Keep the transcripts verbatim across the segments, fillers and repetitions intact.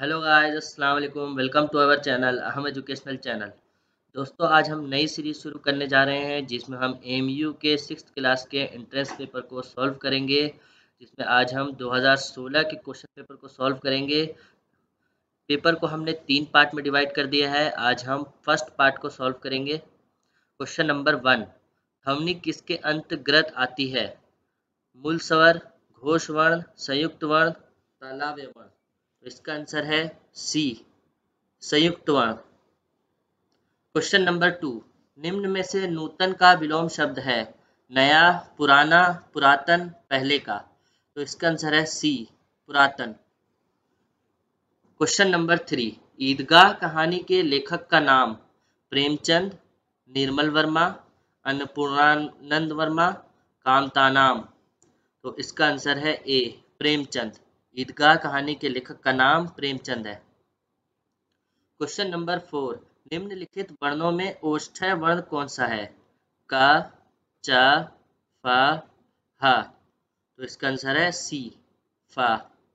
Hello guys, अस्सलाम वालेकुम। Welcome to our channel Aham educational channel. दोस्तों, आज हम नई सीरीज शुरू करने जा रहे हैं जिसमें हम एमयू के सिक्स क्लास के एंट्रेंस पेपर को सॉल्व करेंगे। जिसमें आज हम दो हज़ार सोलह के क्वेश्चन पेपर को सॉल्व करेंगे। पेपर को हमने तीन पार्ट में डिवाइड कर दिया है। आज हम फर्स्ट पार्ट को सॉल्व करेंगे। क्वेश्चन नंबर वन, ध्वनि किसके अंतर्गत आती है? मूल स्वर, घोष वर्ण, संयुक्त वर्ण, तालव्य वर्ण। तो इसका आंसर है सी, संयुक्त वर्ण। क्वेश्चन नंबर टू, निम्न में से नूतन का विलोम शब्द है? नया, पुराना, पुरातन, पहले का। तो इसका आंसर है सी, पुरातन। क्वेश्चन नंबर थ्री, ईदगाह कहानी के लेखक का नाम? प्रेमचंद, निर्मल वर्मा, अन्नपूर्णानंद वर्मा, कामतानाम। तो इसका आंसर है ए, प्रेमचंद। ईदगाह कहानी के लेखक का नाम प्रेमचंद है। क्वेश्चन नंबर फोर, निम्नलिखित वर्णों में ओष्ठ्य वर्ण कौन सा है? क, च, फ, ह। तो इसका आंसर है सी, फ।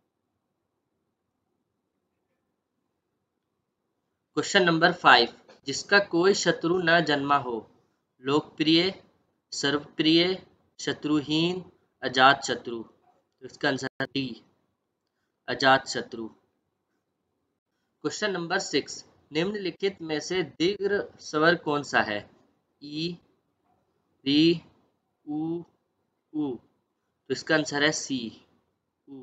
क्वेश्चन नंबर फाइव, जिसका कोई शत्रु न जन्मा हो? लोकप्रिय, सर्वप्रिय, शत्रुहीन, अजात शत्रु। तो इसका आंसर है डी, अजात शत्रु। क्वेश्चन नंबर सिक्स, निम्नलिखित में से दीर्घ स्वर कौन सा है? ई, री, उ, उ। तो इसका आंसर है सी, उ।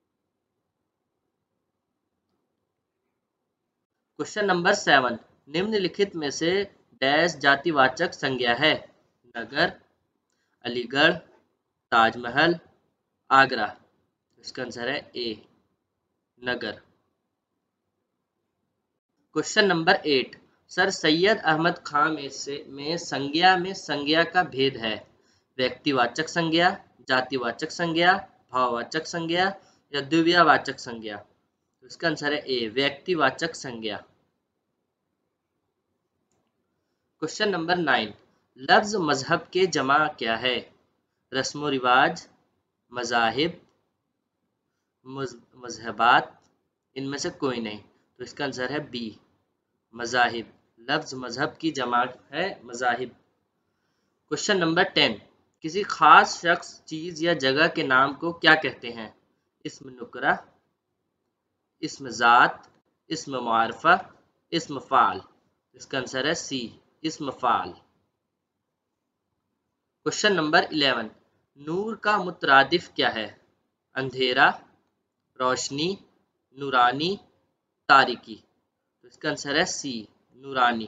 क्वेश्चन नंबर सेवन, निम्नलिखित में से डैश जातिवाचक संज्ञा है? नगर, अलीगढ़, ताजमहल, आगरा। इसका आंसर है ए, नगर। Question number eight, sir Syed Ahmad Khan में से में संज्ञा में संज्ञा का भेद है? व्यक्तिवाचक संज्ञा, जातिवाचक संज्ञा, भाववाचक संज्ञा या द्विवियावाचक संज्ञा। तो इसका आंसर है ए, व्यक्तिवाचक संज्ञा। क्वेश्चन नंबर नाइन, लफ्ज मजहब के जमा क्या है? रस्मो रिवाज, मजाहिब, मजहबात, इनमें से कोई नहीं। तो इसका आंसर है बी, मजाहिब। लफ्ज मजहब की जमा है मजाहिब। क्वेश्चन नंबर टेन, किसी खास शख्स, चीज या जगह के नाम को क्या कहते हैं? इस्म नुकरा, इस्म जात, इस्म मुआरफा, इस्म फाल। इसका आंसर है सी, इस्म फाल। क्वेश्चन नंबर इलेवन, नूर का मुतरादिफ क्या है? अंधेरा, रोशनी, नूरानी, तारिकी। तो इसका आंसर है सी, नूरानी।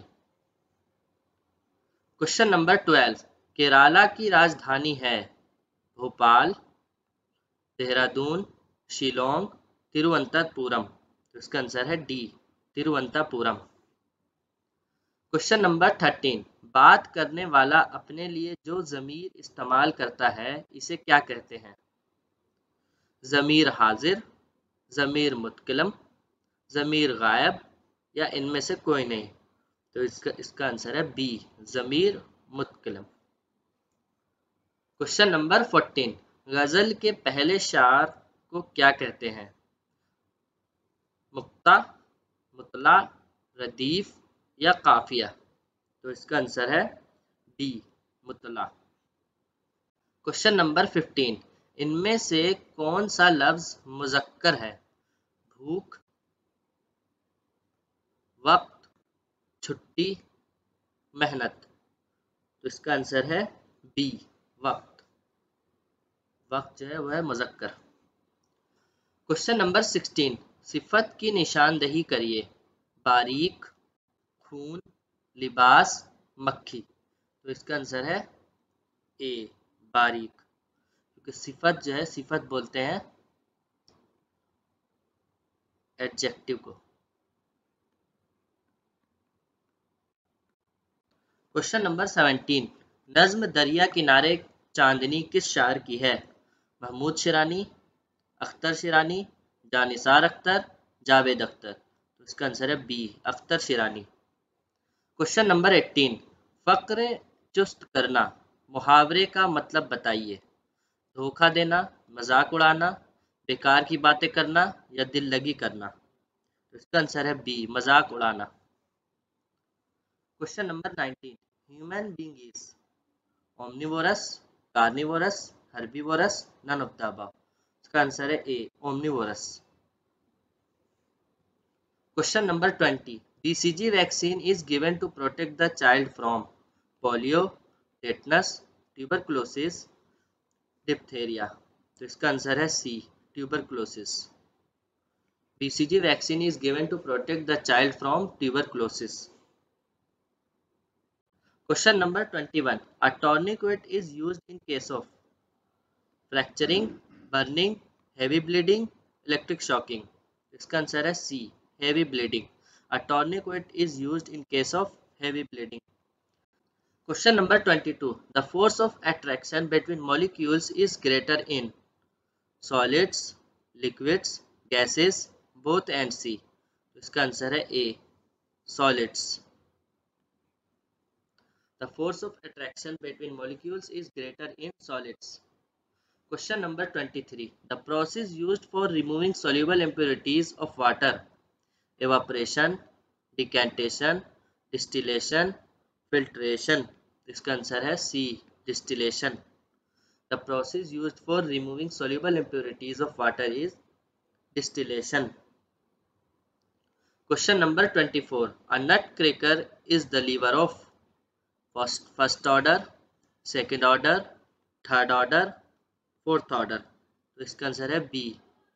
क्वेश्चन नंबर ट्वेल्व, केरला की राजधानी है? भोपाल, देहरादून, शिलोंग, तिरुवनंतपुरम। तो इसका आंसर है D, Thiruvananthapuram. Question number thirteen, बात करने वाला अपने लिए जो ज़मीर इस्तेमाल करता है इसे क्या कहते हैं? ज़मीर हाजिर, ज़मीर मुतकलम, ज़मीर गायब या इनमें से कोई नहीं। तो इसका इसका आंसर है बी, ज़मीर मुतकलम। क्वेश्चन नंबर फोर्टीन, गज़ल के पहले शार को क्या कहते हैं? मुक्ता, मुतला, रदीफ या काफिया। तो इसका आंसर है डी, मुतला। क्वेश्चन नंबर फिफ्टीन, इनमें से कौन सा लफ्ज मुज़क्कर है? भूख, वक्त, छुट्टी, मेहनत। तो इसका आंसर है बी, वक्त। वक्त जो है वह है मुज़क्कर। क्वेश्चन नंबर सिक्सटीन, सिफत की निशानदही करिए। बारीक, खून, लिबास, मक्खी। तो इसका आंसर है ए, बारीक। क्योंकि सिफत जो है, सिफत बोलते हैं एडजेक्टिव को। क्वेश्चन नंबर सेवनटीन, नज्म दरिया किनारे चांदनी किस शायर की है? महमूद शिरानी, अख्तर शिरानी, जानिसार अख्तर, जावेद अख्तर। तो इसका आंसर है B, Akhtar Shirani. Question number eighteen, फक्र चुस्त करना मुहावरे का मतलब बताइए। धोखा देना, मजाक उड़ाना, बेकार की बातें करना या दिल लगी करना। तो तो इसका आंसर है बी, मजाक उड़ाना। Question number nineteen, human being is omnivorous, carnivorous, herbivorous, none of the above. इसका आंसर है A, omnivorous. Question number twenty, BCG vaccine is given to protect the child from polio, tetanus, tuberculosis, diphtheria. तो इसका answer है C, tuberculosis. B C G vaccine is given to protect the child from tuberculosis. Question number twenty-one. A tourniquet is used in case of fracturing, burning, heavy bleeding, electric shocking. इसका answer है C, heavy bleeding. A tourniquet is used in case of heavy bleeding. Question number twenty-two. The force of attraction between molecules is greater in solids, liquids, gases, both and C. इसका answer है A, solids. The force of attraction between molecules is greater in solids. Question number twenty-three. The process used for removing soluble impurities of water: evaporation, decantation, distillation, filtration. इसका answer है C, distillation. The process used for removing soluble impurities of water is distillation. Question number twenty-four. A nutcracker is the lever of first, first order, second order, third order, fourth order. तो इसका answer है B,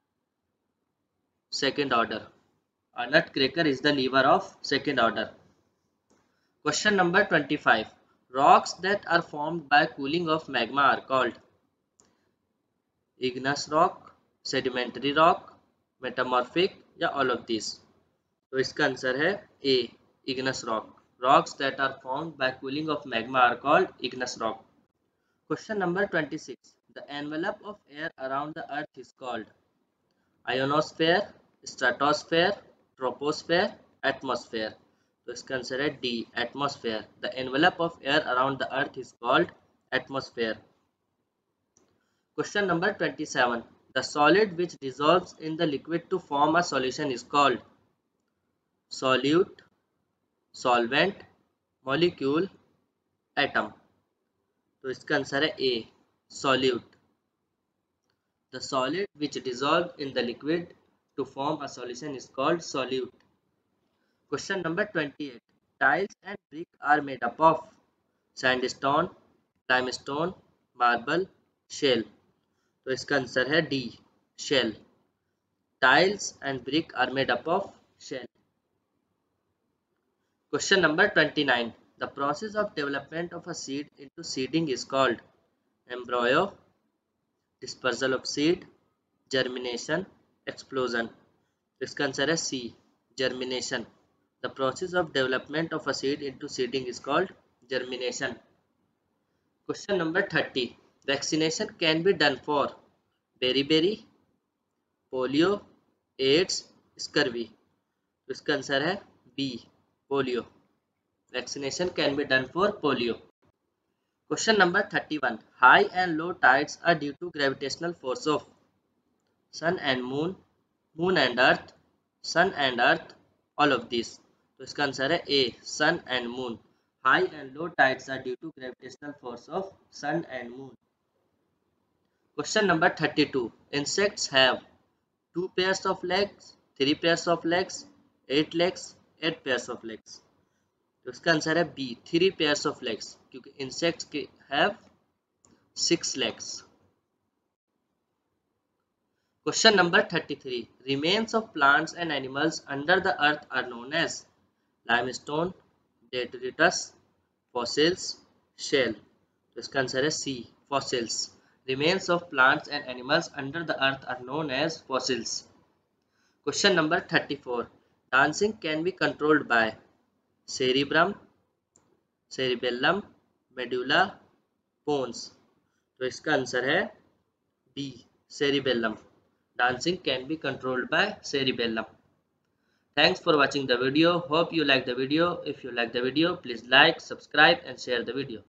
second order. A nutcracker is the lever of second order. Question number twenty-five. Rocks that are formed by cooling of magma are called igneous rock, sedimentary rock, metamorphic, या all of these. तो इसका answer है A, igneous rock. Rocks that are formed by cooling of magma are called igneous rock. Question number twenty-six. The envelope of air around the earth is called ionosphere, stratosphere, troposphere, atmosphere. तो इसका answer है D, atmosphere. The envelope of air around the earth is called atmosphere. Question number twenty-seven. The solid which dissolves in the liquid to form a solution is called solute, solvent, molecule, atom. तो इसका answer है A, solute. The solid which dissolves in the liquid to form a solution is called solute. Question number twenty-eight. Tiles and brick are made up of sandstone, limestone, marble, shell. तो इसका answer है D, shell. Tiles and brick are made up of shell. Question number twenty-nine. The process of development of a seed into seeding is called embryo, dispersal of seed, germination, explosion. इसका answer है C, germination. The process of development of a seed into seeding is called germination. Question number thirty. Vaccination can be done for beriberi, polio, AIDS, scurvy. तो इसका answer है B, polio. Vaccination can be done for polio. Question number thirty-one. High and low tides are due to gravitational force of sun and moon, moon and earth, sun and earth, all of these. तो इसका answer है A, sun and moon. High and low tides are due to gravitational force of sun and moon. Question number thirty-two. Insects have two pairs of legs, three pairs of legs, eight legs, eight pairs of legs. तो इसका answer है B, three pairs of legs, क्योंकि insects के have six legs. Question number thirty three. Remains of plants and animals under the earth are known as limestone, detritus, fossils, shale. तो इसका answer है C, fossils. Remains of plants and animals under the earth are known as fossils. Question number thirty four. Dancing can be controlled by cerebrum, cerebellum, medulla, pons. तो इसका answer है B, cerebellum. Dancing can be controlled by cerebellum. Thanks for watching the video. Hope you like the video. If you like the video, please like, subscribe and share the video.